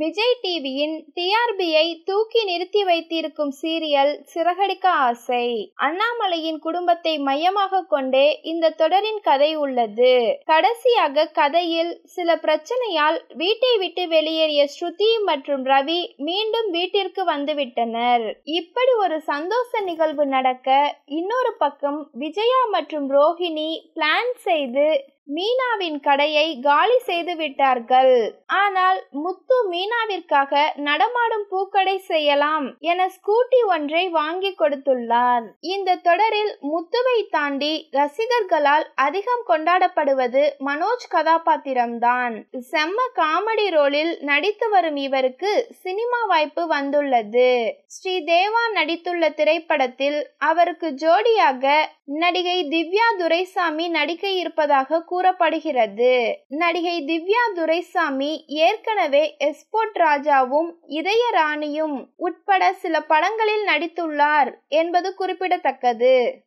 விஜய் டிவியின் டிஆர்பியை தூக்கி நிறுத்தி வைத்திருக்கும் சீரியல் சிறகடிக்க ஆசை. அண்ணாமலையின் குடும்பத்தை மையமாக கொண்டே இந்த தொடரின் கதை உள்ளது. கடைசியாக கதையில் சில பிரச்சனையால் வீட்டை விட்டு வெளியேறிய ஸ்ருதி மற்றும் ரவி மீண்டும் வீட்டிற்கு வந்துவிட்டனர். இப்படி ஒரு சந்தோஷ நிகழ்வு நடக்க இன்னொரு பக்கம் விஜயா மற்றும் ரோஹிணி பிளான் செய்து மீனாவின் கடையை காலி செய்து விட்டார்கள். ஆனால் முத்து மீனாவிற்காக நடமாடும் பூக்கடை செய்யலாம் என ஸ்கூட்டி ஒன்றை வாங்கி கொடுத்துள்ளார். இந்த தொடரில் முத்துவை தாண்டி ரசிகர்களால் அதிகம் கொண்டாடப்படுவது மனோஜ் கதாபாத்திரம்தான். செம்ம காமெடி ரோலில் நடித்து வரும் இவருக்கு சினிமா வாய்ப்பு வந்துள்ளது. ஸ்ரீதேவா நடித்துள்ள திரைப்படத்தில் அவருக்கு ஜோடியாக நடிகை திவ்யா துரைசாமி நடிக்க இருப்பதாக கூறப்படுகிறது. நடிகை திவ்யா துரைசாமி ஏற்கனவே எஸ்போர்ட் ராஜாவும் இதயராணியும் உட்பட சில படங்களில் நடித்துள்ளார் என்பது குறிப்பிடத்தக்கது.